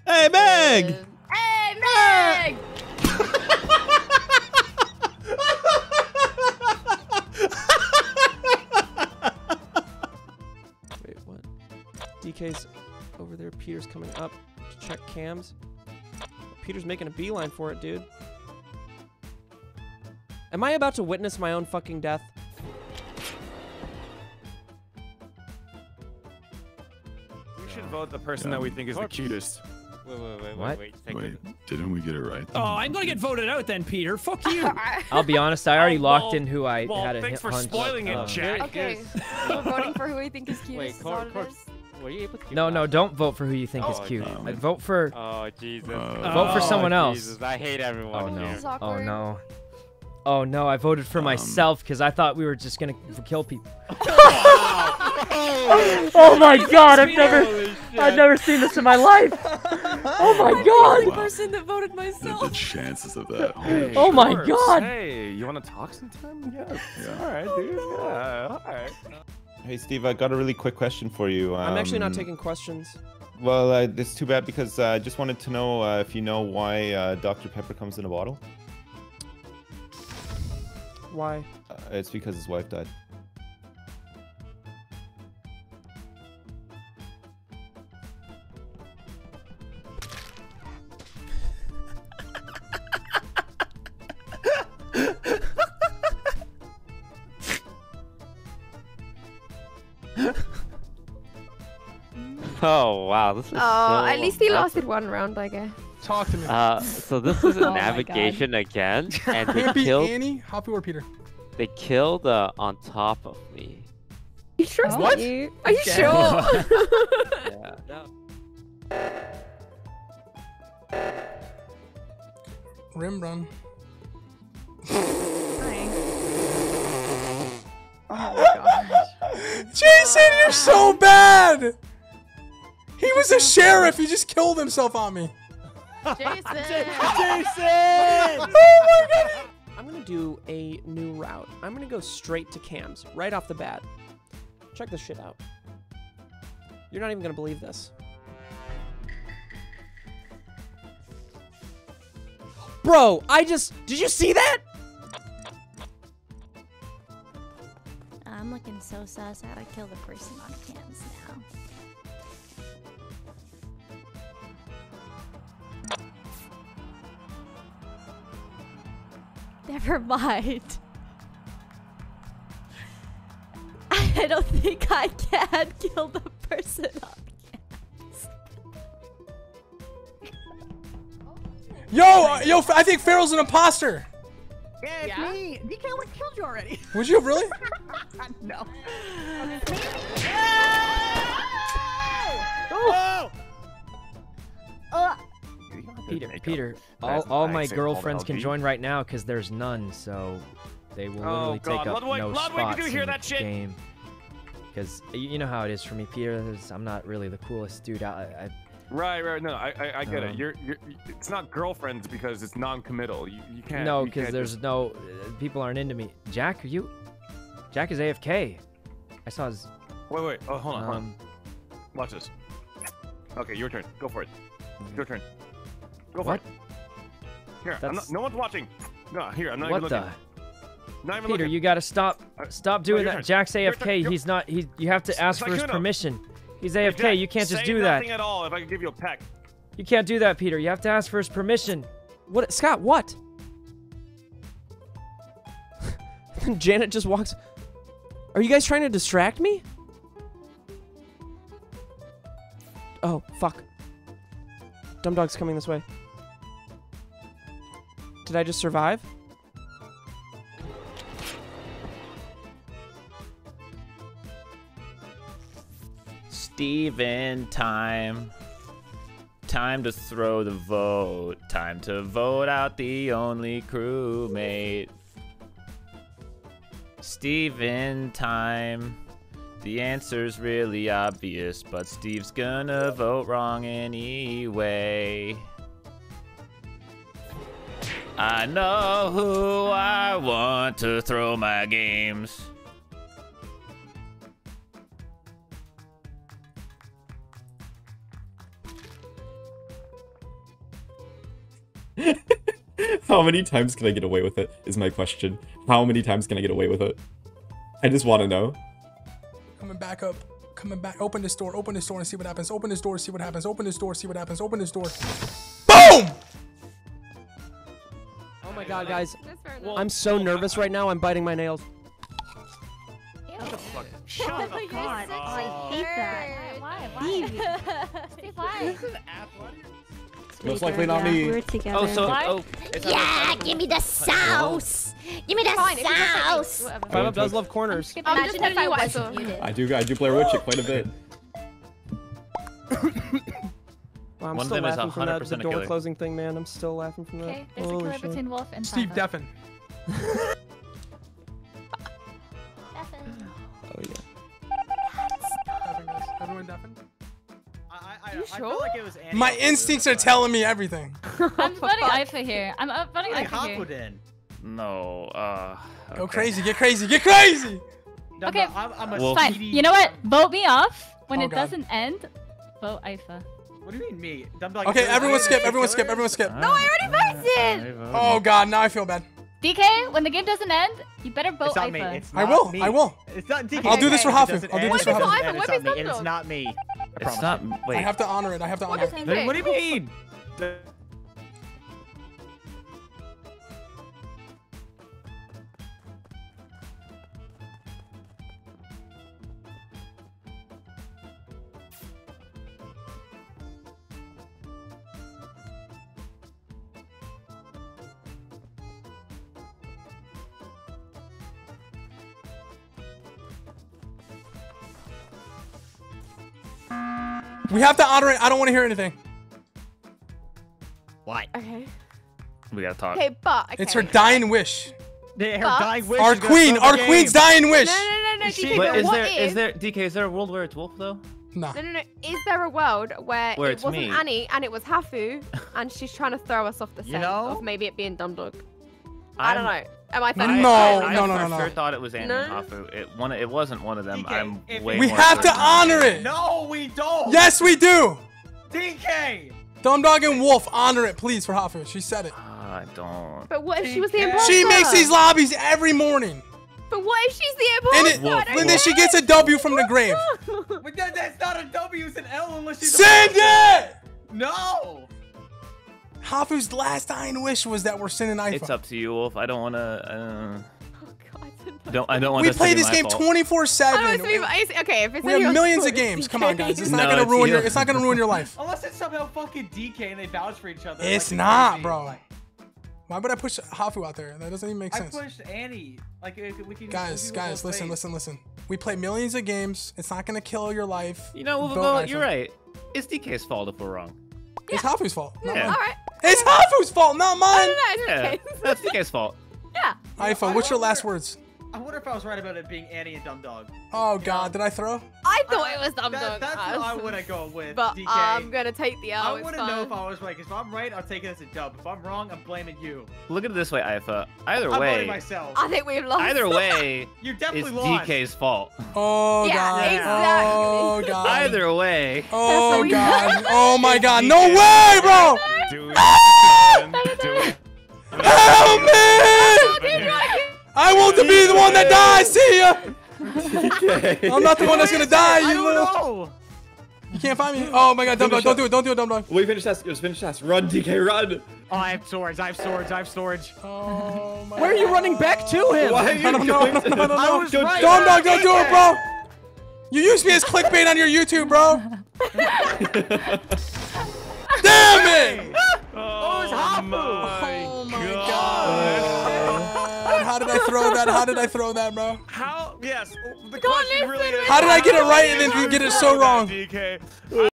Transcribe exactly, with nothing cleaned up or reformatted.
Hey, Meg! Hey, Meg! Wait, what? D K's over there. Peter's coming up to check cams. Peter's making a beeline for it, dude. Am I about to witness my own fucking death? We should vote the person that we think is the cutest. Wait, wait, wait, What? wait, wait. Wait, didn't we get it right? Oh, I'm gonna get voted out then, Peter. Fuck you. I'll be honest, I already Oh, locked well, in who I well, had a thanks for hunch. spoiling it, uh, Jack. Okay, we're voting for who we think is cutest. Wait, is that Cor what it Cor is? were you able to? No, no, don't vote for who you think is Oh, cute. Jesus. I'd vote for. Oh Jesus. Uh, Vote for Oh, someone else. Jesus, I hate everyone. Oh This no. is Oh awkward. no. Oh no, I voted for Um, myself because I thought we were just gonna kill people. Oh my god, I've never I've never seen this in my life. Oh my I'm the god. only person that voted The, myself. the chances of that. Hey, Oh my Corbs, God. Hey, you want to talk sometime? Yeah. Yeah. All right, dude. Yeah. All right. Hey, Steve, I got a really quick question for you. Um, I'm actually not taking questions. Well, uh, it's too bad because uh, I just wanted to know uh, if you know why uh, Doctor Pepper comes in a bottle. Why? Uh, it's because his wife died. Oh wow, this is Oh, so at least he messy. lasted one round, I guess. Talk to me. Uh, so this is a Oh my navigation again, and they Can't be killed. Annie. Hoppy or Peter. They killed uh, on top of me. You sure it's What? not you? Are you Okay. sure? Yeah. No. Rim run. Oh my gosh. Jason, you're so bad. He was a sheriff. He just killed himself on me. Jason! I'm gonna do a new route. I'm gonna go straight to cams, right off the bat. Check this shit out. You're not even gonna believe this. Bro, I just... Did you see that? I'm looking so sus. I gotta kill the person on cams now. Never mind. I don't think I can kill the person on cams. Yo, yo, I think Farrell's an imposter. Yeah, it's Yeah? me. D K would killed you already. Would you really? No. Oh! Uh, Peter, Peter, all, all my girlfriends can join right now because there's none, so they will Oh, literally God. take up Ludwig, no Ludwig, did spots you hear in the that shit? game. Because you know how it is for me, Peter. there's- I'm not really the coolest dude. I, I, Right, right. No, I, I, I get Um, it. You're, you're. It's not girlfriends because it's non-committal. You, you can't. no, you because can't there's just- no uh, people aren't into me. Jack, are you? Jack is A F K. I saw his. Wait, wait. Oh, hold on, hold on. Um, Watch this. Okay, your turn. Go for it. Your turn. Go for what? it. Here, I'm not, That's- no one's watching. No, here, I'm not What even the? looking. Not even Peter, looking. you gotta stop. Uh, Stop no, doing your that. turn. Jack's Your A F K. turn. Your- He's not. He. You have to ask for his Sykkuno. permission. He's Hey, A F K. Jack, You can't just say do that. nothing at all if I could give you a peck. You can't do that, Peter. You have to ask for his permission. What? Scott, what? Janet just walks... Are you guys trying to distract me? Oh, fuck. Dumb dog's coming this way. Did I just survive? Steven time. Time to throw the vote. Time to vote out the only crewmate. Steven time. The answer's really obvious, but Steve's gonna vote wrong anyway. I know who I want to throw my games. How many times can I get away with it, is my question. How many times can I get away with it? I just want to know. Coming back up. Coming back. Open this door. Open this door and see what happens. Open this door, see what happens. Open this door, see what happens. Open this door. Boom! Oh my god, guys. I'm so nervous right now. I'm biting my nails. Shut up, Oh, God. I hate that. Why? Why? Steve, why? Most likely not me. We're together. Oh, so Why? oh, it's not Yeah, like- give me the sauce. Give me the Fine, if you just like- sauce. whatever. Five Up does love corners. I'm Imagine just if I telling you what I wasn't saw. muted. I do, I do Blair Witch it quite a bit. Wow, I'm One of still them is laughing from that, the one hundred percent a door killer. closing thing, man. I'm still laughing from that. Okay, there's a Holy killer shit. between Wolf and Steve Papa. Deffen. Oh yeah. Deffen, guys. Everyone Deffen? I, I, You I sure? feel like it was Annie My Hafu instincts this are time. telling me everything. I'm voting Ifa here. I'm uh, voting Hey, Ifa here. Hafu then. No. Uh. Go okay. crazy, get crazy, get crazy! No, Okay, no, I'm, I'm a Wolf. Fine. speedy- You know what? Vote me off. When Oh, it God. doesn't end, vote Ifa. What do you mean me? Dumb dog, Okay, you're everyone the skip, killers? everyone skip, everyone skip. No, I already voted! Oh god, now I feel bad. D K, when the game doesn't end, you better vote It's not me. Ifa. It's I not will, me. I will. It's not D K. I'll do this for It Hafu. doesn't I'll do end, this it for doesn't Hafu. end, What It's is not me. that It's dog? not me. I It's promise. not. Wait. I have to honor it, I have to What honor does it. he Then say? what do you mean? We have to honor it, I don't want to hear anything. Why? Okay. We gotta talk. Okay, but okay. It's her dying wish. Her But- dying wish Our is gonna queen, throw the our game. queen's dying wish! No, no, no, no, She- D K, But but is what there if... is there D K? Is there a world where it's Wolf though? Nah. No, no, no. Is there a world where, Where it it's wasn't me. Annie and it was Hafu, and she's trying to throw us off the You scent know? of maybe it being Dumb Dog? I don't I'm- know. Am I No, thinking? no, I, no, I no, for no, sure no. thought it was Annie No? and Hafu. It one. It wasn't one of them. D K, I'm if way it- We more have to certain. honor it! No, we don't. Yes, we do! D K. Dumb Dog and Wolf, honor it, please, for Hafu. She said it. Ah, I don't. But what if she was the She imposter? She makes these lobbies every morning. But what if she's the And, imposter? it, Wolf, I don't and then she know. gets a W from the grave. But that, that's not a W. It's an L unless she's. Send it! A... No. Hafu's last dying wish was that we're sending Ifa. It's up to you, Wolf. I don't want to. Uh, Oh, God, I don't. I don't want. We this to play be this my game fault. twenty-four I seven. don't know, it's- it's- okay, if it's We in have your millions of story, games. it's Come on, D K. guys. It's No, not gonna it's ruin you. your. It's not gonna ruin your life. Unless it's somehow fucking D K and they vouch for each other. It's like not, crazy. bro. Why would I push Hafu out there? That doesn't even make I sense. pushed Annie. Like we can. we can Guys, go guys, both listen, ways. listen, listen. We play millions of games. It's not gonna kill your life. You know, Vote no, Ifa. you're right. It's D K's fault if we're wrong. It's Hafu's fault, not Yeah. mine. All right. It's Hafu's fault, not No, mine. no, no, it's Yeah, okay. that's D K's fault. Yeah. Ifa, what's your last words? I wonder if I was right about it being Annie and Dumb Dog. Oh God, did I throw? I thought it was Dumb that, Dog. That's what I would have gone with. But D K. I'm gonna take the L. I it's want to know if fine. I was right. Because if I'm right, I'll take it as a dub. If I'm wrong, I'm blaming you. Look at it this way, Ifa. Either I'm way, voting myself. I think we've lost. either way, You it's definitely D lost. K's fault. Oh Yeah, God. exactly. Oh God. Either way. Oh we God. Oh my God. No way, bro. Do it. Do it. Help me! I want to be the one that dies. See ya. I'm not the one that's gonna die. I You don't little. know. You can't find me. Oh my God, dumb dog. Don't do it. Don't do it, dumb dog. We finish that. Just finish that. Run, D K, run. Oh, I have swords. I have swords. I have storage. Oh my. Where are you running back to him? Why are you I don't know. going I to- don't know. I was right. Dumb dog, don't do it, bro. You used me as clickbait on your YouTube, bro. Damn it! Oh, it's Hafu. Oh my God. How did I throw that? How did I throw that, bro? How? Yes. The Don't question listen really to is. How did I get it right and then you get it so wrong? D K.